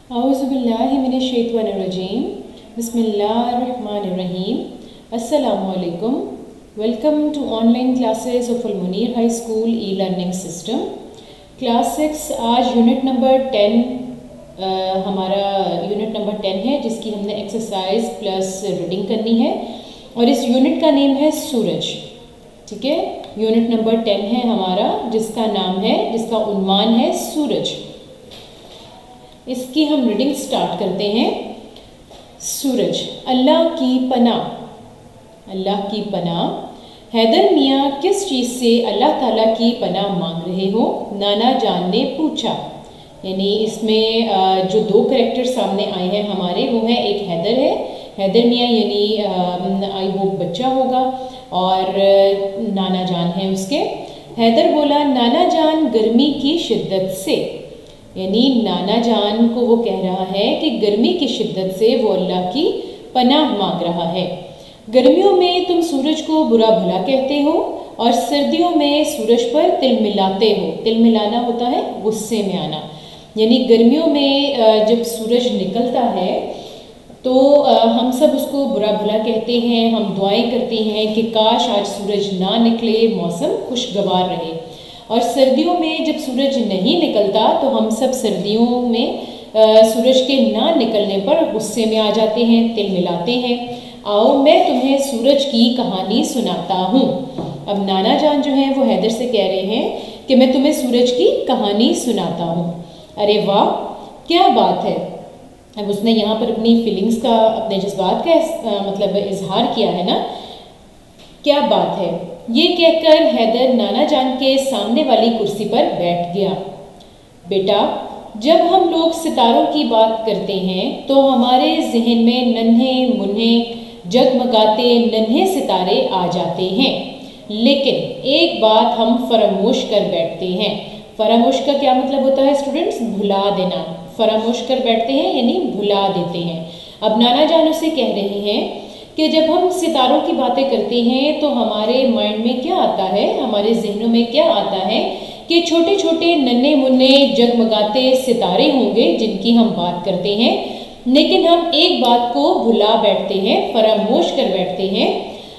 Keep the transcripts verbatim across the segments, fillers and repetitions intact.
औज़ुबिल्लाहि मिनश्शैतानिर्रजीम बिस्मिल्लाहिर्रहमानिर्रहीम अस्सलामु अलैकुम। Welcome to online classes of Al Munir high school e learning system class six. आज यूनिट नंबर टेन हमारा यूनिट नंबर टेन है, जिसकी हमने एक्सरसाइज प्लस रीडिंग करनी है और इस यूनिट का नेम है सूरज। ठीक है, यूनिट नंबर टेन है हमारा, जिसका नाम है जिसका उन्वान है सूरज। इसकी हम रीडिंग स्टार्ट करते हैं। सूरज। अल्लाह की पनाह, अल्लाह की पनाह। हैदर मियाँ किस चीज़ से अल्लाह ताला की पनाह मांग रहे हो? नाना जान ने पूछा। यानी इसमें जो दो करैक्टर सामने आए हैं हमारे, वो है एक हैदर है, हैदर मियाँ यानी आई होप बच्चा होगा, और नाना जान है उसके। हैदर बोला, नाना जान गर्मी की शिद्दत से, यानी नाना जान को वो कह रहा है कि गर्मी की शिद्दत से वो अल्लाह की पनाह मांग रहा है। गर्मियों में तुम सूरज को बुरा भला कहते हो और सर्दियों में सूरज पर तिल मिलाते हो। तिल मिलाना होता है गुस्से में आना, यानी गर्मियों में जब सूरज निकलता है तो हम सब उसको बुरा भला कहते हैं, हम दुआएं करते हैं कि काश आज सूरज ना निकले, मौसम खुशगवार रहे। और सर्दियों में जब सूरज नहीं निकलता तो हम सब सर्दियों में सूरज के ना निकलने पर गुस्से में आ जाते हैं, तिल मिलाते हैं। आओ मैं तुम्हें सूरज की कहानी सुनाता हूँ। अब नाना जान जो है वो हैदर से कह रहे हैं कि मैं तुम्हें सूरज की कहानी सुनाता हूँ। अरे वाह, क्या बात है। अब उसने यहाँ पर अपनी फीलिंग्स का, अपने जज्बात का आ, मतलब इजहार किया है ना, क्या बात है। ये कहकर हैदर नाना जान के सामने वाली कुर्सी पर बैठ गया। बेटा, जब हम लोग सितारों की बात करते हैं तो हमारे जहन में नन्हे मुन्ने जगमगाते नन्हे सितारे आ जाते हैं, लेकिन एक बात हम फरामोश कर बैठते हैं। फरामोश का क्या मतलब होता है स्टूडेंट्स? भुला देना। फरामोश कर बैठते हैं यानी भुला देते हैं। अब नाना जान उसे कह रहे हैं कि जब हम सितारों की बातें करते हैं तो हमारे माइंड में क्या आता है, हमारे जहनों में क्या आता है कि छोटे छोटे नन्हे मुन्ने जगमगाते सितारे होंगे जिनकी हम बात करते हैं, लेकिन हम एक बात को भुला बैठते हैं, फरामोश कर बैठते हैं।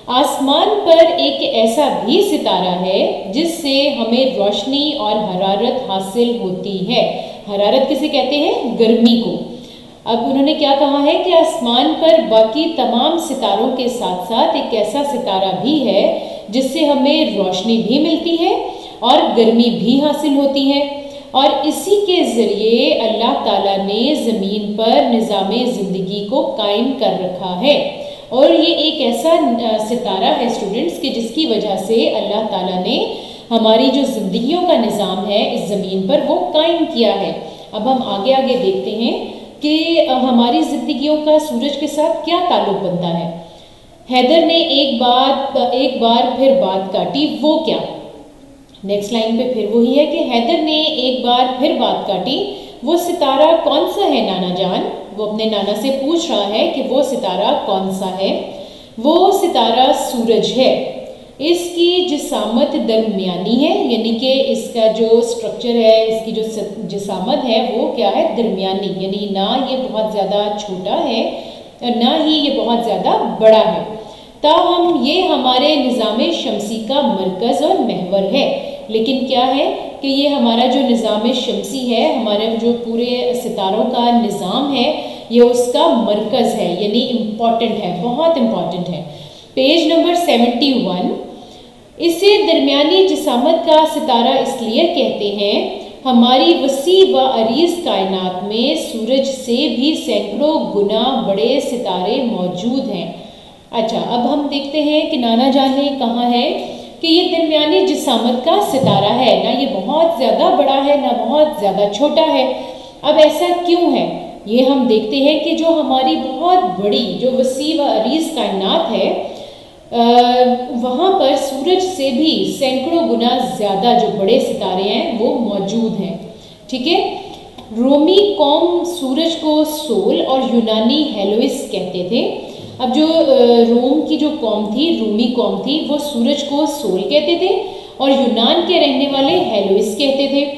आसमान पर एक ऐसा भी सितारा है जिससे हमें रोशनी और हरारत हासिल होती है। हरारत किसे कहते हैं? गर्मी को। अब उन्होंने क्या कहा है कि आसमान पर बाकी तमाम सितारों के साथ साथ एक ऐसा सितारा भी है जिससे हमें रोशनी भी मिलती है और गर्मी भी हासिल होती है, और इसी के ज़रिए अल्लाह ताला ने ज़मीन पर निज़ामे ज़िंदगी को कायम कर रखा है। और ये एक ऐसा सितारा है स्टूडेंट्स कि जिसकी वजह से अल्लाह ताला ने हमारी जो ज़िंदगियों का निज़ाम है इस ज़मीन पर वो कायम किया है। अब हम आगे आगे देखते हैं कि हमारी ज़िंदगियों का सूरज के साथ क्या ताल्लुक़ बनता है। हैदर ने एक बात एक बार फिर बात काटी, वो क्या? नेक्स्ट लाइन पे फिर वही है कि हैदर ने एक बार फिर बात काटी, वो सितारा कौन सा है नाना जान? वो अपने नाना से पूछ रहा है कि वो सितारा कौन सा है। वो सितारा सूरज है। इसकी जिसामत दरमियानी है, यानी कि इसका जो स्ट्रक्चर है, इसकी जो जिसामत है वो क्या है? दरमियानी, यानी ना ये बहुत ज़्यादा छोटा है और ना ही ये बहुत ज़्यादा बड़ा है। ताहम ये हमारे निज़ाम शमसी का मरकज़ और महवर है। लेकिन क्या है कि ये हमारा जो निज़ाम शमसी है, हमारे जो पूरे सितारों का निज़ाम है, ये उसका मरकज़ है, यानी इम्पॉर्टेंट है, बहुत इम्पॉर्टेंट है। Page number seventy one. इसे दरमियानी जिसामत का सितारा इसलिए कहते हैं, हमारी वसी व अरीज कायनात में सूरज से भी सैकड़ों गुना बड़े सितारे मौजूद हैं। अच्छा, अब हम देखते हैं कि नाना जान ने कहा है कि ये दरमियानी जिसामत का सितारा है, ना ये बहुत ज़्यादा बड़ा है ना बहुत ज़्यादा छोटा है। अब ऐसा क्यों है ये हम देखते हैं कि जो हमारी बहुत बड़ी जो वसी व अरीज कायनात है, वहाँ पर सूरज से भी सैकड़ों गुना ज़्यादा जो बड़े सितारे हैं वो मौजूद हैं। ठीक है, रोमी कौम सूरज को सोल और यूनानी हेलोइस कहते थे। अब जो रोम की जो कौम थी, रूमी कौम थी, वो सूरज को सोल कहते थे और यूनान के रहने वाले हेलोइस कहते थे।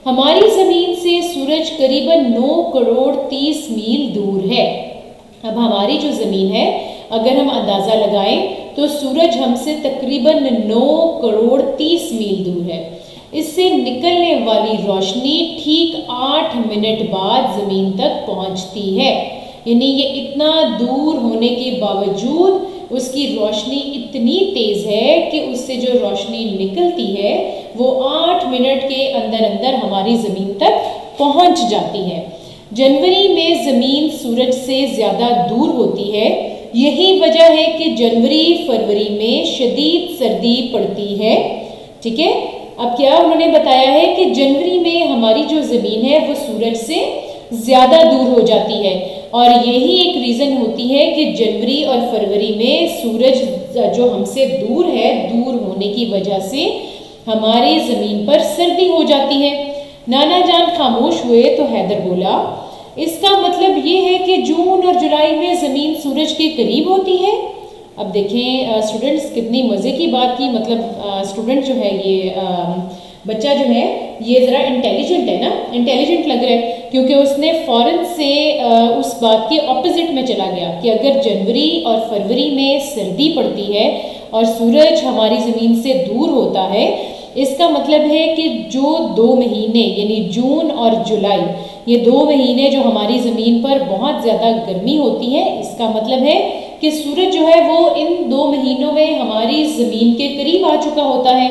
हमारी ज़मीन से सूरज करीबन नौ करोड़ तीस मील दूर है। अब हमारी जो ज़मीन है, अगर हम अंदाज़ा लगाएं तो सूरज हमसे तकरीबन नौ करोड़ तीस मील दूर है। इससे निकलने वाली रोशनी ठीक आठ मिनट बाद ज़मीन तक पहुंचती है। यानी ये इतना दूर होने के बावजूद उसकी रोशनी इतनी तेज़ है कि उससे जो रोशनी निकलती है वो आठ मिनट के अंदर अंदर हमारी ज़मीन तक पहुंच जाती है। जनवरी में ज़मीन सूरज से ज़्यादा दूर होती है। यही वजह है कि जनवरी फरवरी में शदीद सर्दी पड़ती है। ठीक है, अब क्या उन्होंने बताया है कि जनवरी में हमारी जो ज़मीन है वो सूरज से ज़्यादा दूर हो जाती है, और यही एक रीज़न होती है कि जनवरी और फरवरी में सूरज जो हमसे दूर है, दूर होने की वजह से हमारी ज़मीन पर सर्दी हो जाती है। नाना जान खामोश हुए तो हैदर बोला, इसका मतलब ये है कि जून और जुलाई में ज़मीन सूरज के करीब होती है। अब देखें स्टूडेंट्स, कितनी मज़े की बात की। मतलब स्टूडेंट जो है, ये आ, बच्चा जो है ये ज़रा इंटेलिजेंट है ना, इंटेलिजेंट लग रहा है, क्योंकि उसने फ़ौरन से आ, उस बात के ऑपोजिट में चला गया कि अगर जनवरी और फरवरी में सर्दी पड़ती है और सूरज हमारी ज़मीन से दूर होता है, इसका मतलब है कि जो दो महीने यानी जून और जुलाई, ये दो महीने जो हमारी ज़मीन पर बहुत ज़्यादा गर्मी होती है, इसका मतलब है कि सूरज जो है वो इन दो महीनों में हमारी ज़मीन के करीब आ चुका होता है।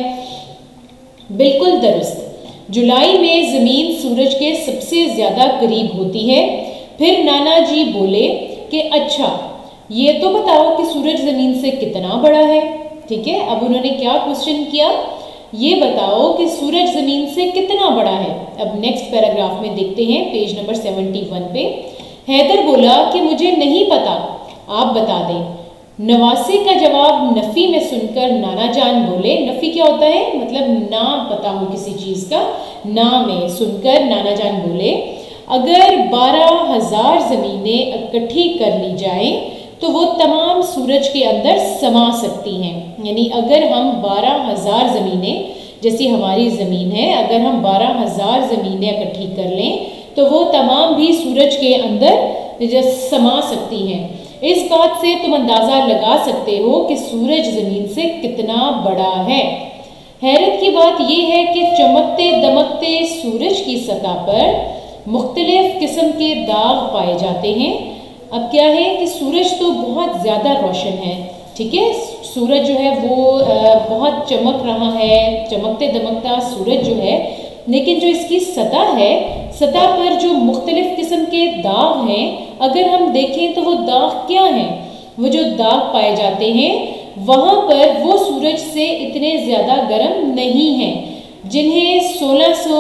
बिल्कुल दुरुस्त, जुलाई में ज़मीन सूरज के सबसे ज़्यादा करीब होती है। फिर नाना जी बोले कि अच्छा ये तो बताओ कि सूरज ज़मीन से कितना बड़ा है। ठीक है, अब उन्होंने क्या क्वेश्चन किया, ये बताओ कि सूरज ज़मीन से कितना बड़ा है। अब नेक्स्ट पैराग्राफ में देखते हैं, पेज नंबर सेवेंटी वन पे। हैदर बोला कि मुझे नहीं पता, आप बता दें। नवासे का जवाब नफ़ी में सुनकर नाना जान बोले, नफ़ी क्या होता है, मतलब ना पता हो किसी चीज़ का, ना में सुनकर नाना जान बोले, अगर बारह हजार ज़मीनें इकट्ठी कर ली जाएं तो वो तमाम सूरज के अंदर समा सकती हैं। यानी अगर हम बारह हजार ज़मीनें, जैसी हमारी ज़मीन है, अगर हम बारह हजार ज़मीनें इकट्ठी कर लें तो वो तमाम भी सूरज के अंदर समा सकती हैं। इस बात से तुम अंदाज़ा लगा सकते हो कि सूरज ज़मीन से कितना बड़ा है। हैरत की बात यह है कि चमकते दमकते सूरज की सतह पर मुख्तलिफ किस्म के दाग पाए जाते हैं। अब क्या है कि सूरज तो बहुत ज़्यादा रोशन है, ठीक है, सूरज जो है वो बहुत चमक रहा है, चमकते दमकता सूरज जो है, लेकिन जो इसकी सतह है, सतह पर जो मुख्तलिफ किस्म के दाग हैं, अगर हम देखें तो वो दाग क्या हैं, वो जो दाग पाए जाते हैं वहाँ पर वो सूरज से इतने ज़्यादा गर्म नहीं हैं, जिन्हें सोलह सौ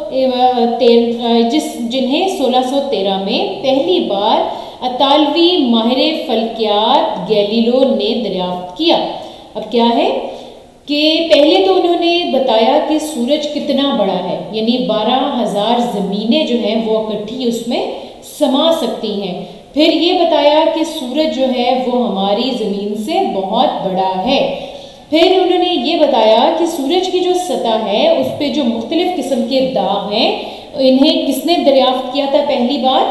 जिस जिन्हें सोलह सौ तेरह में पहली बार अतालवी माहिर फल्कियात गैलीलो ने दरियाफ्त किया। अब क्या है कि पहले तो उन्होंने बताया कि सूरज कितना बड़ा है, यानी बारह हजार ज़मीनें जो हैं वो इकट्ठी उसमें समा सकती हैं। फिर ये बताया कि सूरज जो है वो हमारी ज़मीन से बहुत बड़ा है। फिर उन्होंने ये बताया कि सूरज की जो सतह है उस पर जो मुख्तलिफ किस्म के दाग हैं, इन्हें किसने दरियाफ्त किया था पहली बार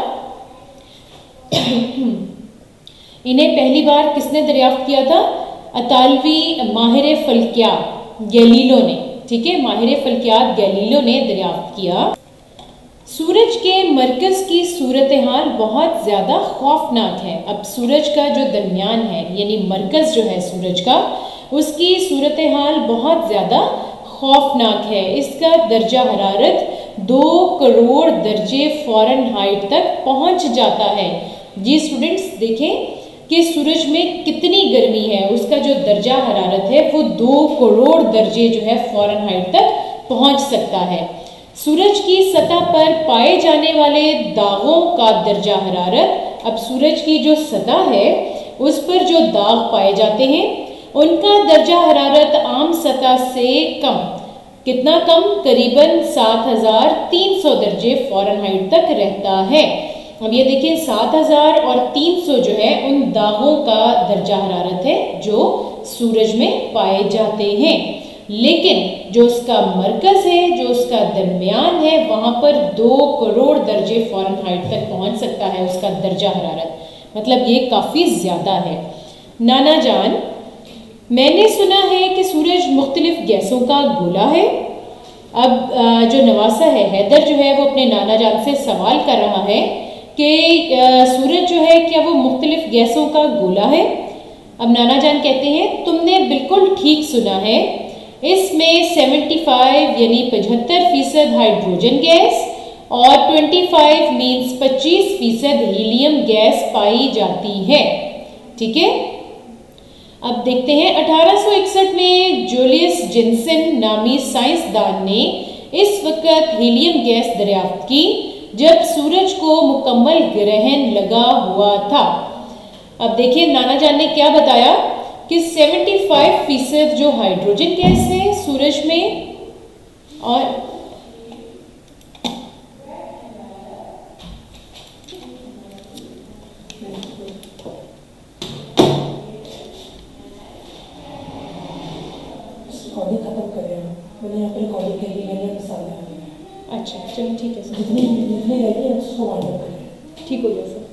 इन्हें पहली बार किसने दरियाफ्त किया था? अतालवी माहिर फल्कियात गैलीलो ने, ठीक है, माहिर फल्कियात गैलीलो ने दरियाफ्त किया। सूरज के मरकज़ की सूरत हाल बहुत ज़्यादा खौफनाक है। अब सूरज का जो दरमियान है, यानी मरकज़ जो है सूरज का, उसकी सूरत हाल बहुत ज़्यादा खौफनाक है। इसका दर्जा हरारत दो करोड़ दर्जे फ़ारेनहाइट तक पहुंच जाता है। जी स्टूडेंट्स, देखें कि सूरज में कितनी गर्मी है, उसका जो दर्जा हरारत है वो दो करोड़ दर्जे जो है फ़ारेनहाइट तक पहुंच सकता है। सूरज की सतह पर पाए जाने वाले दागों का दर्जा हरारत, अब सूरज की जो सतह है उस पर जो दाग पाए जाते हैं उनका दर्जा हरारत आम सतह से कम, कितना कम, करीबन सात हजार तीन सौ दर्जे फ़ारेनहाइट तक रहता है। अब ये देखिए सात हजार और तीन सौ जो है उन दागों का दर्जा हरारत है जो सूरज में पाए जाते हैं। लेकिन जो उसका मरकज़ है, जो उसका दरमियान है, वहाँ पर दो करोड़ दर्जे फ़ारेनहाइट तक पहुँच सकता है उसका दर्जा हरारत, मतलब ये काफ़ी ज़्यादा है। नाना जान, मैंने सुना है कि सूरज मुख्तलिफ गैसों का गोला है। अब जो नवासा है, हैदर जो है वो अपने नाना जान से सवाल कर रहा है कि सूरज जो है क्या वो मुख्तलिफ गैसों का गोला है। अब नाना जान कहते हैं तुमने बिल्कुल ठीक सुना है, इसमें पचहत्तर यानी पचहत्तर फीसद हाइड्रोजन गैस और पच्चीस मीन्स पच्चीस फीसद हीलियम गैस पाई जाती है। ठीक है, अब देखते हैं अठारह सौ इकसठ में जूलियस जेनसेन नामी साइंसदान ने इस वक्त हीलियम गैस दरियाफ्त की जब सूरज को मुकम्मल ग्रहण लगा हुआ था। अब देखिए नाना जान ने क्या बताया कि पचहत्तर फीसद जो हाइड्रोजन गैस है सूरज में और खत्म करें, मैंने यहाँ पर रिकॉर्डिंग के लिए मैंने मिसाल दिया। अच्छा चलो ठीक है सर, जितनी जितनी रहती है उसको वाइंड अप करें। ठीक हो गया सर।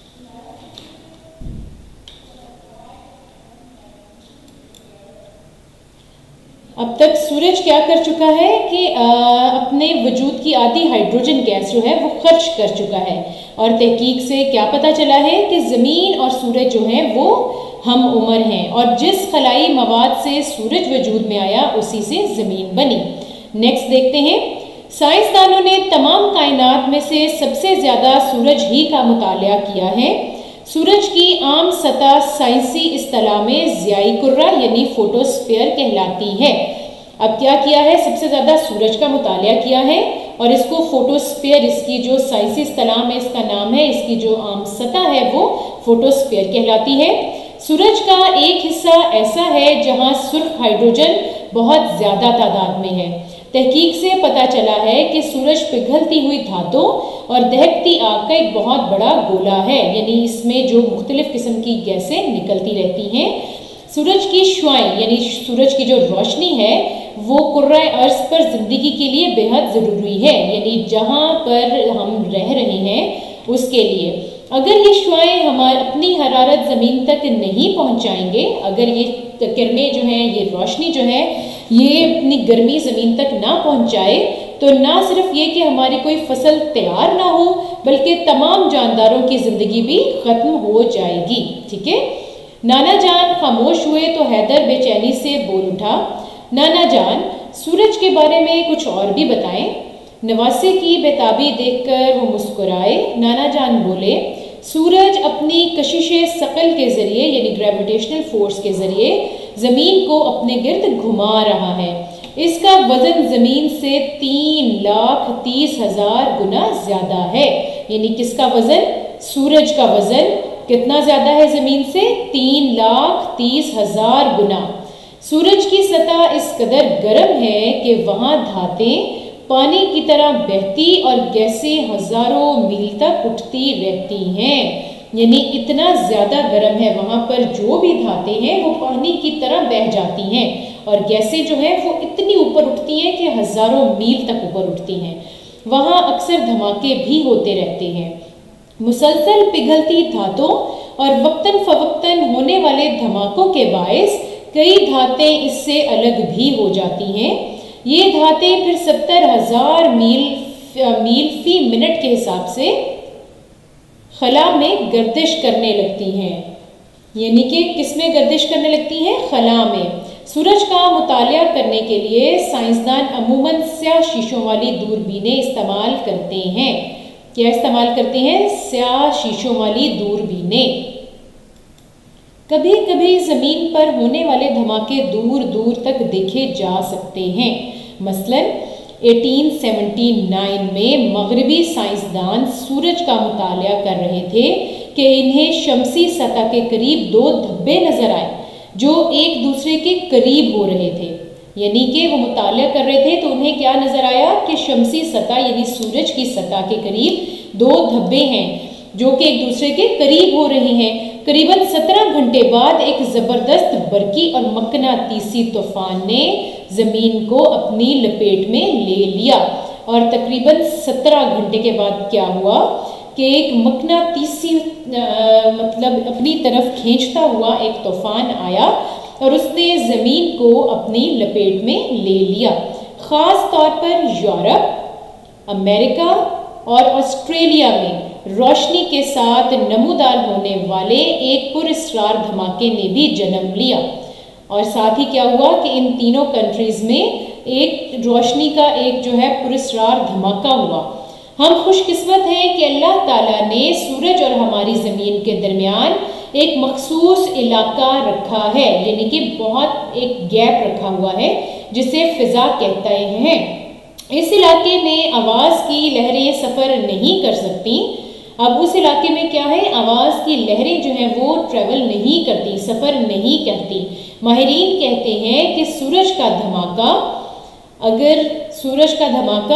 अब तक सूरज क्या कर चुका है कि आ, अपने वजूद की आधी हाइड्रोजन गैस जो है वो खर्च कर चुका है, और तहकीक से क्या पता चला है कि ज़मीन और सूरज जो है वो हम उम्र हैं, और जिस खलाई मवाद से सूरज वजूद में आया उसी से ज़मीन बनी। नेक्स्ट देखते हैं, साइंसदानों ने तमाम कायनात में से सबसे ज़्यादा सूरज ही का मुतालिया किया है। सूरज की आम सतह साइंसी इस्तिलाह में ज़ियाई कुर्रा यानी फोटोस्फीयर कहलाती है। अब क्या किया है, सबसे ज़्यादा सूरज का मुतालिया किया है और इसको फोटोस्फीयर, इसकी जो साइंसी इस्तिलाह में इसका नाम है, इसकी जो आम सतह है वो फोटोस्फीयर कहलाती है। सूरज का एक हिस्सा ऐसा है जहां सुर्ख हाइड्रोजन बहुत ज़्यादा तादाद में है। तहकीक से पता चला है कि सूरज पिघलती हुई धातों और दहकती आग का एक बहुत बड़ा गोला है, यानी इसमें जो मुख्तलिफ किस्म की गैसें निकलती रहती हैं। सूरज की शुआएं यानी सूरज की जो रोशनी है वो कुर्रा अर्ज पर ज़िंदगी के लिए बेहद ज़रूरी है, यानी जहाँ पर हम रह रहे हैं उसके लिए। अगर ये शुआएं हमारी अपनी हरारत ज़मीन तक नहीं पहुँचाएंगे, अगर ये किरणें जो हैं, ये रोशनी जो है ये अपनी गर्मी ज़मीन तक ना पहुँचाए, तो ना सिर्फ ये कि हमारी कोई फसल तैयार ना हो बल्कि तमाम जानदारों की ज़िंदगी भी ख़त्म हो जाएगी। ठीक है, नाना जान खामोश हुए तो हैदर बेचैनी से बोल उठा, नाना जान सूरज के बारे में कुछ और भी बताएं। नवासे की बेताबी देखकर वो मुस्कुराए। नाना जान बोले, सूरज अपनी कशिश सकल के ज़रिए यानी ग्रेविटेशनल फोर्स के ज़रिए ज़मीन को अपने गिर्द घुमा रहा है। इसका वज़न ज़मीन से तीन लाख तीस हज़ार गुना ज़्यादा है। यानी किसका वज़न? सूरज का वज़न कितना ज़्यादा है ज़मीन से? तीन लाख तीस हज़ार गुना। सूरज की सतह इस कदर गर्म है कि वहाँ धातें पानी की तरह बहती और गैसें हज़ारों मील तक उठती रहती हैं। यानी इतना ज़्यादा गर्म है, वहाँ पर जो भी धातें हैं वो पानी की तरह बह जाती हैं और गैसें जो हैं वो इतनी ऊपर उठती हैं कि हज़ारों मील तक ऊपर उठती हैं। वहाँ अक्सर धमाके भी होते रहते हैं। मुसलसल पिघलती धातों और वक्तन फवक्तन होने वाले धमाकों के बायस कई धातें इससे अलग भी हो जाती हैं। ये धातें फिर सत्तर हजार मील मील फी मिनट के हिसाब से खला में गर्दिश करने लगती हैं। यानी कि किस में गर्दिश करने लगती हैं? खला में। सूरज का मुतालिया करने के लिए साइंसदान अमूमन स्याह शीशों वाली दूरबीनें इस्तेमाल करते हैं। क्या इस्तेमाल करते हैं? स्याह शीशों वाली दूरबीनें। कभी कभी ज़मीन पर होने वाले धमाके दूर दूर तक देखे जा सकते हैं। मसलन अठारह सौ उन्यासी में मगरबी साइंसदान सूरज का मुतालिया कर रहे थे कि इन्हें शमसी सतह के करीब दो धब्बे नज़र आए जो एक दूसरे के करीब हो रहे थे। यानी कि वो मुतालिया कर रहे थे तो उन्हें क्या नज़र आया कि शमसी सतह यानी सूरज की सतह के करीब दो धब्बे हैं। जो कि एक दूसरे के करीब हो रहे हैं। करीबन सत्रह घंटे बाद एक ज़बरदस्त बरकी और मकनातीसी तूफान ने ज़मीन को अपनी लपेट में ले लिया। और तकरीबन सत्रह घंटे के बाद क्या हुआ कि एक मकनातीसी मतलब अपनी तरफ खींचता हुआ एक तूफान आया और उसने ज़मीन को अपनी लपेट में ले लिया। ख़ास तौर पर यूरोप, अमेरिका और ऑस्ट्रेलिया में रोशनी के साथ नमूदार होने वाले एक पुरस्कार धमाके ने भी जन्म लिया। और साथ ही क्या हुआ कि इन तीनों कंट्रीज़ में एक रोशनी का एक जो है पुरस्कार धमाका हुआ। हम खुशकिस्मत हैं कि अल्लाह ताला ने सूरज और हमारी ज़मीन के दरमियान एक मखसूस इलाका रखा है, यानी कि बहुत एक गैप रखा हुआ है जिसे फ़िज़ा कहते हैं। इस इलाके में आवाज़ की लहरें सफ़र नहीं कर सकती। अब उस इलाके में क्या है, आवाज़ की लहरें जो हैं वो ट्रैवल नहीं करती, सफ़र नहीं करती। माहिरीन कहते हैं कि सूरज का धमाका अगर सूरज का धमाका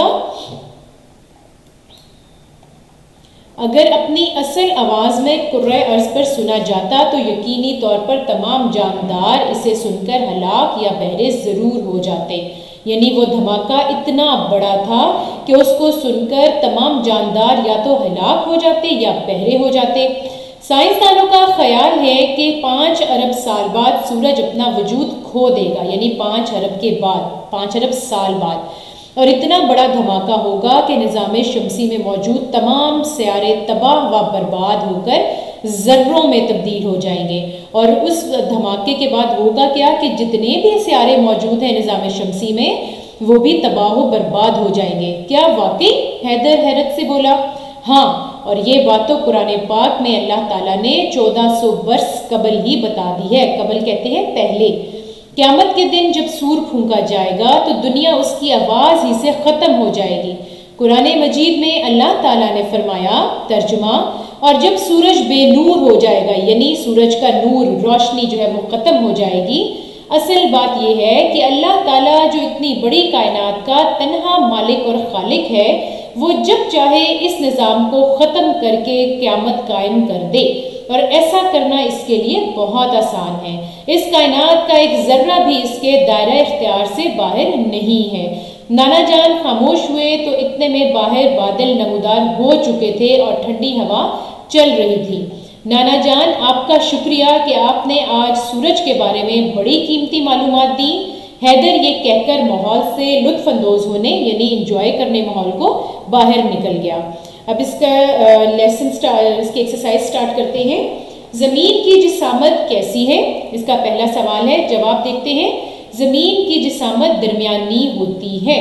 अगर अपनी असल आवाज़ में कुर्रे अर्ज़ पर सुना जाता तो यकीनी तौर पर तमाम जानदार इसे सुनकर हलाक या बहरे ज़रूर हो जाते। यानी वो धमाका इतना बड़ा था कि उसको सुनकर तमाम जानदार या तो हलाक हो जाते या बहरे हो जाते। साइंसदानों का ख्याल है कि पाँच अरब साल बाद सूरज अपना वजूद खो देगा, यानी पाँच अरब के बाद, पाँच अरब साल बाद, और इतना बड़ा धमाका होगा कि निज़ाम शमसी में मौजूद तमाम सियारे तबाह व बर्बाद होकर ज़र्रों में तब्दील हो जाएंगे। और उस धमाके के बाद होगा क्या कि जितने भी सियारे मौजूद हैं निज़ाम शमसी में वो भी तबाह व बर्बाद हो जाएंगे। क्या वाकई? हैदर हैरत से बोला। हाँ, और ये बात तो कुरान पाक में अल्लाह ताला ने चौदह सौ बरस कबल ही बता दी है। कबल कहते हैं पहले। क़यामत के दिन जब सूर फूंका जाएगा तो दुनिया उसकी आवाज़ ही से ख़त्म हो जाएगी। कुरान मजीद में अल्लाह ताला ने फरमाया, तर्जुमा, और जब सूरज बेनूर हो जाएगा, यानी सूरज का नूर, रोशनी जो है वो ख़त्म हो जाएगी। असल बात यह है कि अल्लाह ताला जो इतनी बड़ी कायनात का तन्हा मालिक और खालिक है, वो जब चाहे इस निज़ाम को ख़त्म करके क़यामत कायम कर दे, और ऐसा करना इसके लिए बहुत आसान है। इस कायनात का एक ज़र्रा भी इसके दायरा इख्तियार से बाहर नहीं है। नाना जान खामोश हुए तो इतने में बाहर बादल नमूदार हो चुके थे और ठंडी हवा चल रही थी। नाना जान, आपका शुक्रिया कि आपने आज सूरज के बारे में बड़ी कीमती मालूमात दी। हैदर ये कहकर माहौल से लुत्फ़अंदोज़ होने यानी इंजॉय करने माहौल को बाहर निकल गया। अब इसका लेसन स्टार्ट इसकी एक्सरसाइज स्टार्ट करते हैं। ज़मीन की जिसामत कैसी है? इसका पहला सवाल है। जवाब देखते हैं। ज़मीन की जिसामत दरमियानी होती है।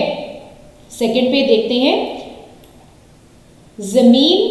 सेकंड पे देखते हैं। ज़मीन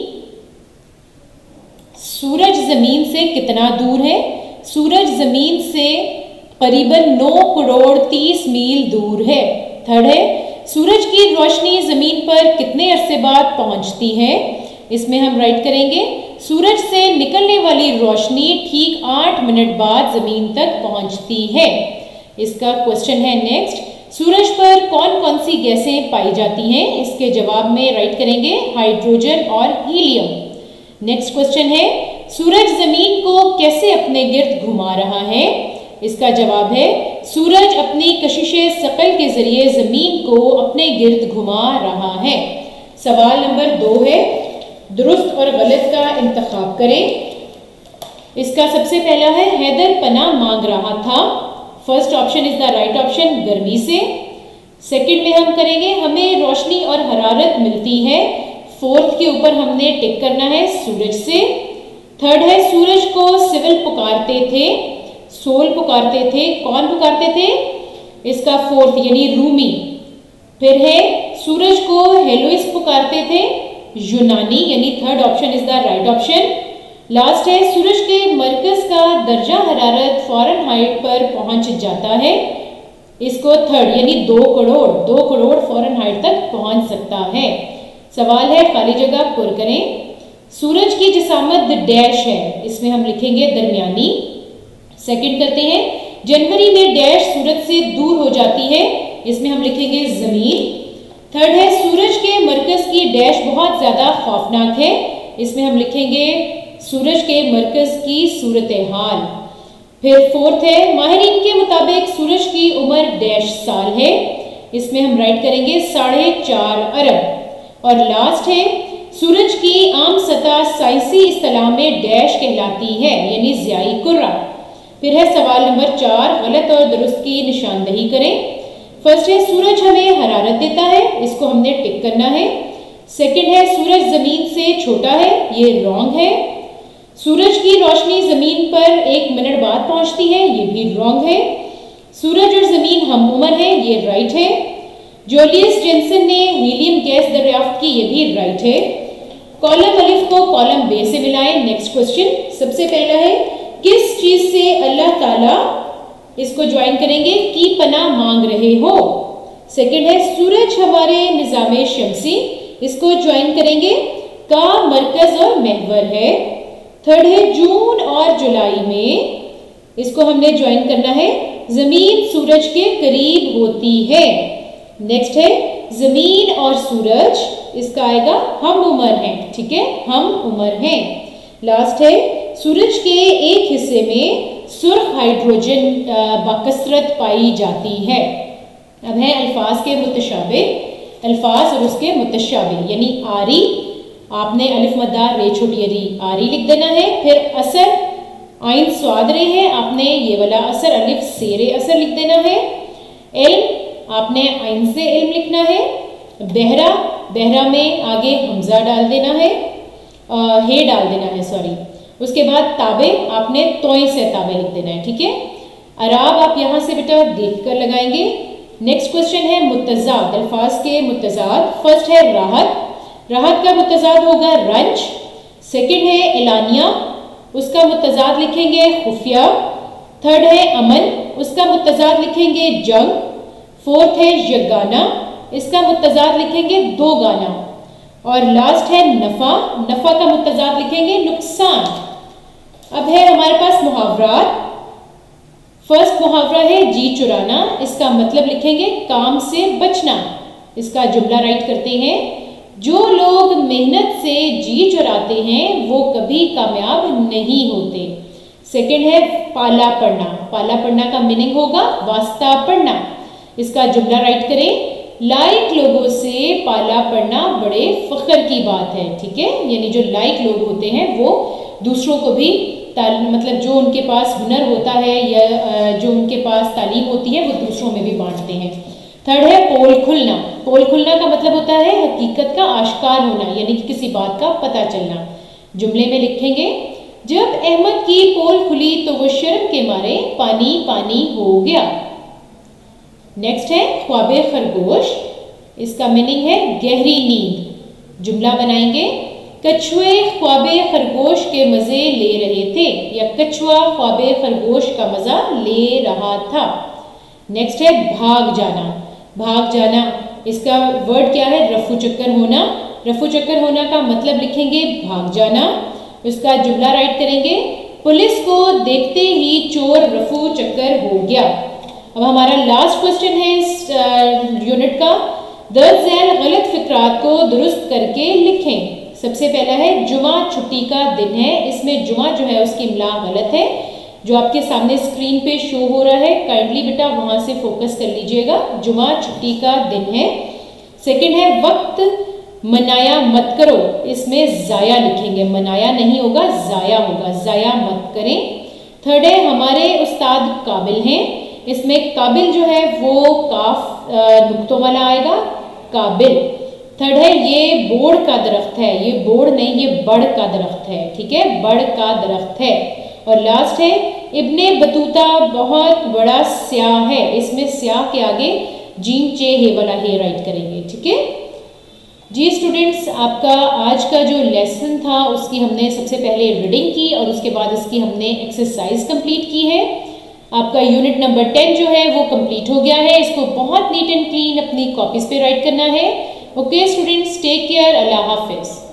सूरज ज़मीन से कितना दूर है? सूरज ज़मीन से करीबन नौ करोड़ तीस मील दूर है। थर्ड है, सूरज की रोशनी ज़मीन पर कितने अरसे बाद पहुंचती है? इसमें हम राइट करेंगे, सूरज से निकलने वाली रोशनी ठीक आठ मिनट बाद ज़मीन तक पहुंचती है। इसका क्वेश्चन है नेक्स्ट, सूरज पर कौन कौन सी गैसें पाई जाती हैं? इसके जवाब में राइट करेंगे हाइड्रोजन और हीलियम। नेक्स्ट क्वेश्चन है, सूरज ज़मीन को कैसे अपने गिर्द घुमा रहा है? इसका जवाब है, सूरज अपनी कशिशे सकल के जरिए ज़मीन को अपने गिर्द घुमा रहा है। सवाल नंबर दो है, दुरुस्त और गलत का इंतखाब करें। इसका सबसे पहला है, हैदर पनाह मांग रहा था। First option is the right option, गर्मी से। सेकंड में हम करेंगे, हमें रोशनी और हरारत मिलती है। फोर्थ के ऊपर हमने टिक करना है, सूरज से। थर्ड है, सूरज को सिविल पुकारते थे, सोल पुकारते थे। कौन पुकारते थे? इसका फोर्थ यानी रूमी। फिर है, सूरज को हेलोइस पुकारते थे, यूनानी, यानी third option is the right option. Last है, सूरज के मरकज का दर्जा हरारत फ़ारेनहाइट पर पहुंच जाता है। इसको थर्ड यानी दो करोड़ दो करोड़ फ़ारेनहाइट तक पहुंच सकता है। सवाल है, खाली जगह पुर करें। सूरज की जिसामत डैश है, इसमें हम लिखेंगे दरमियानी। सेकंड करते हैं, जनवरी में डैश सूरज से दूर हो जाती है, इसमें हम लिखेंगे ज़मीन। थर्ड है, सूरज के मरकज की डैश बहुत ज़्यादा खौफनाक है, इसमें हम लिखेंगे सूरज के मरकज की सूरत हाल। फिर फोर्थ है, माहिरीन के मुताबिक सूरज की उम्र डैश साल है, इसमें हम राइट करेंगे साढ़े चार अरब। और लास्ट है, सूरज की आम सतह साइंसी इस्तिलाह में डैश कहलाती है, यानी ज़ियाई कुर्रा। फिर है सवाल नंबर चार, गलत और दुरुस्त की निशानदही करें। फर्स्ट है, सूरज हमें हरारत देता है, इसको हमने टिक करना है। सेकंड है, सूरज जमीन से छोटा है, ये रॉन्ग है। सूरज की रोशनी जमीन पर एक मिनट बाद पहुंचती है, ये भी रॉन्ग है। सूरज और जमीन हम उम्र है, ये राइट है। जूलियस जेनसन ने हीलियम गैस दरियाफ्त की, ये भी राइट है। कॉलम अलिफ को कॉलम बे से मिलाएं। नेक्स्ट क्वेश्चन, सबसे पहला है, किस चीज से अल्लाह ताला, इसको ज्वाइन करेंगे, की पनाह मांग रहे हो। सेकंड है, सूरज हमारे निजाम शमसी, इसको ज्वाइन करेंगे, का मरकज और महवर है। थर्ड है, जून और जुलाई में, इसको हमने ज्वाइन करना है, जमीन सूरज के करीब होती है। नेक्स्ट है, जमीन और सूरज, इसका आएगा हम उम्र हैं, ठीक है, हम उम्र हैं। लास्ट है, सूरज के एक हिस्से में सुर्ख हाइड्रोजन बकसरत पाई जाती है। अब है अल्फाज के मुतशाबे, अल्फाज और उसके मुतशाबे, यानी आरी, आपने अलिफ मद्दार रे छोटी री आरी लिख देना है। फिर असर, आइन स्वाद रे है, आपने ये वाला असर अलिफ से रे असर लिख देना है। इल्म, आपने आइन से इल्म लिखना है। बहरा, बहरा में आगे हमजा डाल देना है, आ, हे डाल देना है, सॉरी। उसके बाद ताबे, आपने तोई से ताबे लिख देना है, ठीक है। अराब आप यहाँ से बेटा देख कर लगाएंगे। नेक्स्ट क्वेश्चन है मुतजाद, अल्फाज के मुतजाद। फर्स्ट है राहत, राहत का मुतजाद होगा रंज। सेकंड है एलानिया, उसका मुतजाद लिखेंगे खुफिया। थर्ड है अमन, उसका मुतजाद लिखेंगे जंग। फोर्थ है यगाना, इसका मुतजाद लिखेंगे दो गाना। और लास्ट है नफा, नफा का मुतजाद लिखेंगे नुकसान। अब है हमारे पास मुहावरात। फर्स्ट मुहावरा है जी चुराना, इसका मतलब लिखेंगे काम से बचना। इसका जुमला राइट करते हैं, जो लोग मेहनत से जी चुराते हैं वो कभी कामयाब नहीं होते। सेकंड है पाला पढ़ना, पाला पढ़ना का मीनिंग होगा वास्ता पढ़ना। इसका जुमला राइट करें, लाइक लोगों से पाला पढ़ना बड़े फख्र की बात है, ठीक है, यानी जो लाइक लोग होते हैं वो दूसरों को भी मतलब जो उनके पास हुनर होता है या जो उनके पास तालीम होती है वो दूसरों में भी बांटते हैं। थर्ड है पोल खुलना, पोल खुलना का मतलब होता है हकीकत का आश्कार होना, यानी कि किसी बात का पता चलना। जुमले में लिखेंगे, जब अहमद की पोल खुली तो वो शर्म के मारे पानी पानी हो गया। नेक्स्ट है ख्वाबे खरगोश, इसका मीनिंग है गहरी नींद। जुमला बनाएंगे, कछुए ख्वाबे खरगोश के मजे ले रहे थे, या कछुआ ख्वाबे खरगोश का मजा ले रहा था। नेक्स्ट है भाग जाना, भाग जाना इसका वर्ड क्या है, रफू चक्कर होना। रफू चक्कर होना का मतलब लिखेंगे भाग जाना। उसका जुमला राइट करेंगे, पुलिस को देखते ही चोर रफू चक्कर हो गया। अब हमारा लास्ट क्वेश्चन है इस यूनिट का, दर्ज झैल गलत फिक्रात को दुरुस्त करके लिखें। सबसे पहला है जुमा छुट्टी का दिन है, इसमें जुमा जो है उसकी इमला गलत है, जो आपके सामने स्क्रीन पे शो हो रहा है, काइंडली बेटा वहां से फोकस कर लीजिएगा। जुमा छुट्टी का दिन है। सेकंड है वक्त मनाया मत करो, इसमें जाया लिखेंगे, मनाया नहीं होगा जाया होगा, जाया मत करें। थर्ड है हमारे उस्ताद काबिल हैं, इसमें काबिल जो है वो काफ नुक्तों वाला आएगा, काबिल। थर्ड है ये बोड़ का दरख्त है, ये बोड़ नहीं ये बड़ का दरख्त है, ठीक है, बड़ का दरख्त है। और लास्ट है इब्ने बतूता बहुत बड़ा स्याह है, इसमें स्याह के आगे जीम चे हे वाला हे राइट करेंगे, ठीक है जी। स्टूडेंट्स, आपका आज का जो लेसन था उसकी हमने सबसे पहले रीडिंग की और उसके बाद इसकी हमने एक्सरसाइज कंप्लीट की है। आपका यूनिट नंबर टेन जो है वो कंप्लीट हो गया है। इसको बहुत नीट एंड क्लीन अपनी कॉपीज पे राइट करना है। ओके स्टूडेंट्स, टेक केयर, अल्लाह हाफिज।